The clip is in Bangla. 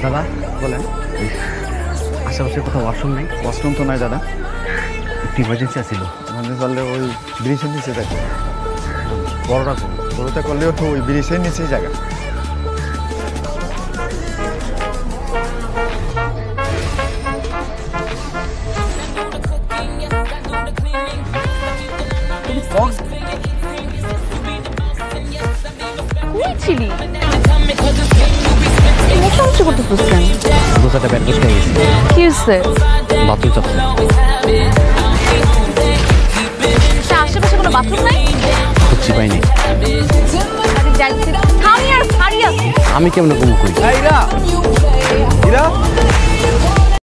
দাদা বলেন। আশেপাশে কোথাও ওয়াশরুম নেই? ওয়াশরুম তো নাই দাদা, একটু ইমার্জেন্সি আছিল। মানে চললে ওই ব্রিজের নিচে থাকে। বড়টা করুন। বড়টা করলেও তো ওই ব্রিজের নিচেই জায়গা। কই ছিলি? মোটামুটি করতেছিস কেন? দোসাটা ব্যাট বসে গেছে। কি হয়েছে? বাথরুম চাপছে। আশেপাশে কোনো বাথরুম নাই? খুঁজছি পাইনি। আমি আর ফারিয়া। আমি কেমন কমু কই? ইরা